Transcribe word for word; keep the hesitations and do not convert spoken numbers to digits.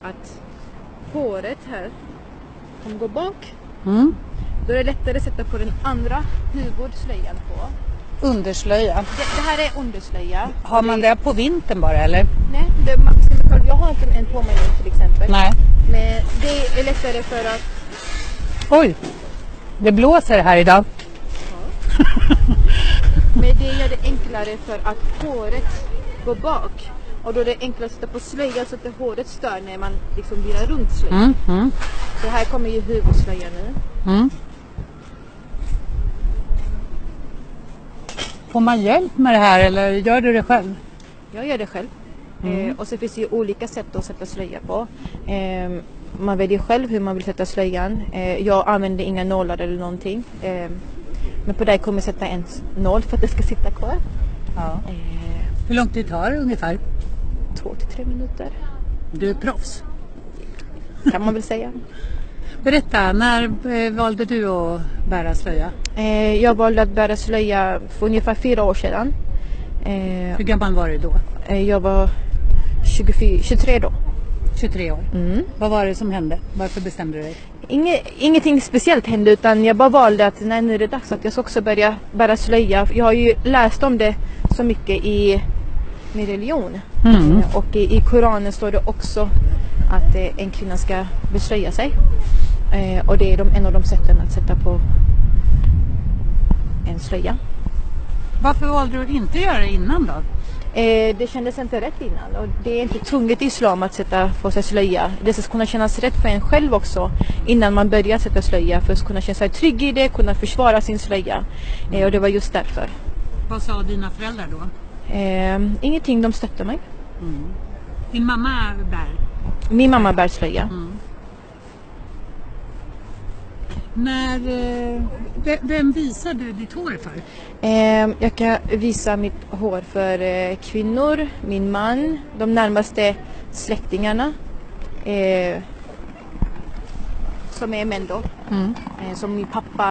att håret här kommer gå bak. Mm. Då är det lättare att sätta på den andra huvudslöjan på. Underslöja. Det, det här är underslöja. Har man det på vintern bara eller? Nej, det, man bestämmer själv. Jag har inte en på mig nu till exempel. Nej. Men det är lättare för att... Oj, det blåser här idag. Ja. Men det gör det enklare för att håret går bak. Och då är det enklare att sätta på slöja så att det håret stör när man liksom virar runt slöjan. Mm, mm. Så här kommer ju huvudslöjan nu. Mm. Får man hjälp med det här eller gör du det själv? Jag gör det själv. Mm. Eh, och så finns det ju olika sätt att sätta slöja på. Eh, man väljer själv hur man vill sätta slöjan. Eh, jag använder inga nålar eller någonting. Eh, men på dig kommer jag sätta en nål för att det ska sitta kvar. Ja. Eh, Hur lång tid tar det ungefär? två till tre minuter. Du är proffs. Kan man väl säga. Berätta, när eh, valde du att bära slöja? Eh, jag valde att bära slöja för ungefär fyra år sedan. Eh, Hur gammal var du då? eh, jag var tjugofyra, tjugotre då. tjugotre år. Mm. Vad var det som hände? Varför bestämde du dig? Inge, ingenting speciellt hände utan jag bara valde att nej, nu är det dags att jag ska också börja bära slöja. Jag har ju läst om det så mycket i min religion. Mm. Och i, i Koranen står det också att eh, en kvinna ska beslöja sig. Eh, och det är de, en av de sätten att sätta på en slöja. Varför valde du att inte göra det innan då? Eh, det kändes inte rätt innan och det är inte tvunget i islam att sätta på sig slöja. Det ska kunna kännas rätt för en själv också innan man börjar sätta slöja för att kunna känna sig trygg i det, kunna försvara sin slöja. Eh, och det var just därför. Vad sa dina föräldrar då? Eh, ingenting, de stötte mig. Mm. Din mamma bär? Min mamma bär slöja. Mm. När, eh, ve- vem visar du ditt hår för? Eh, jag kan visa mitt hår för eh, kvinnor, min man, de närmaste släktingarna. Eh, som är män då. Mm. Eh, som min pappa.